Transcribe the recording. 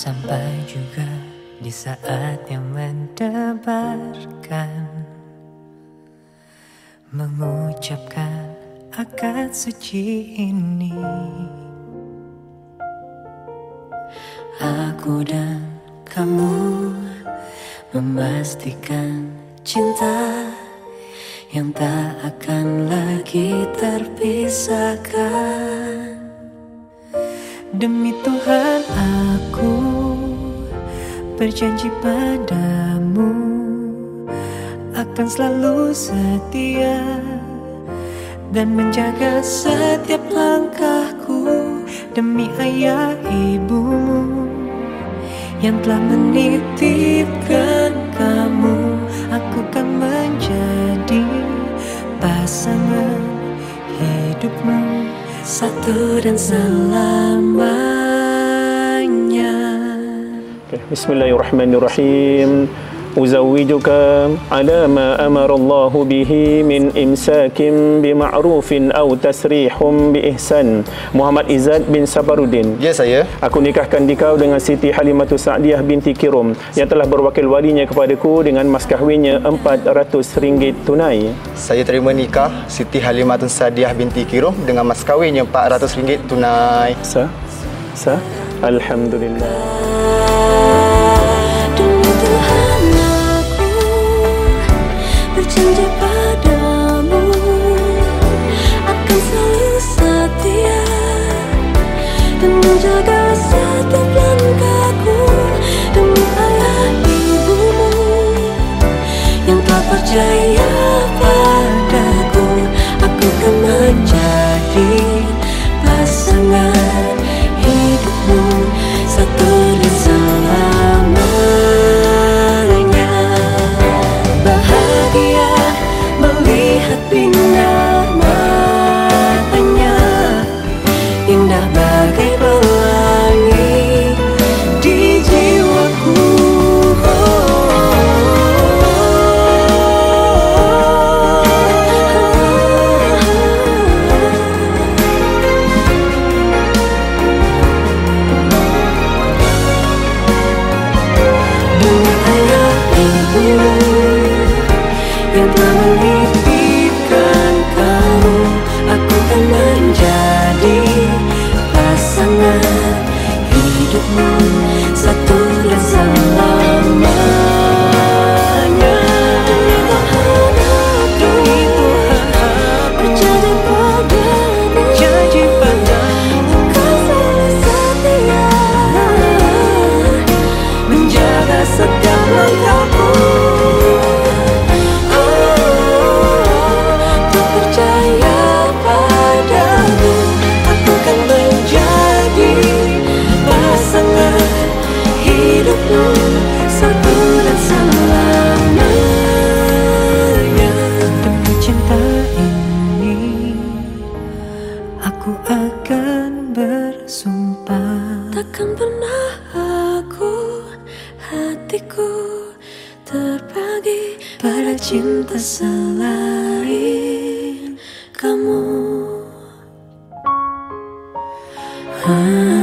Sampai juga di saat yang mendebarkan, mengucapkan akad suci ini. Aku dan kamu memastikan cinta yang tak akan lagi terpisahkan. Demi Tuhan aku berjanji padamu akan selalu setia dan menjaga setiap langkahku. Demi ayah ibumu yang telah menitipkan kamu, aku kan menjadi pasangan hidupmu, satu dan selamanya. Bismillahirrahmanirrahim. Uzawwijuka ala ma amarallahu bihi min imsakin bima'rufin aw tasrihum biihsan. Muhammad Izzat bin Safarudin. Ya, saya. Aku nikahkan dikau dengan Siti Halimatus Sa'diyah binti Kirom yang telah berwakil walinya kepadaku dengan mas kahwinnya RM400 tunai. Saya terima nikah Siti Halimatus Sa'diyah binti Kirom dengan mas kahwinnya RM400 tunai. Sah? Alhamdulillah. Berjanji padamu akan selalu setia dan menjaga setiap langkahku. Demi ayah ibumu yang telah percaya padaku, aku akan menjadi pasangan hidupmu, satu dan selamanya. Melihat bina matanya, indah bagai pelangi di jiwaku. Demi ayah ibumu yang telah menitipkan kamu, aku akan menjadi pasangan hidupmu, satu dan selamanya. Demi Tuhan aku berjanji padamu akan selalu setia menjaga setiap langkahku. Satu dan selamanya. Demi cinta ini aku akan bersumpah, takkan pernah hatiku terbagi pada cinta selain kamu.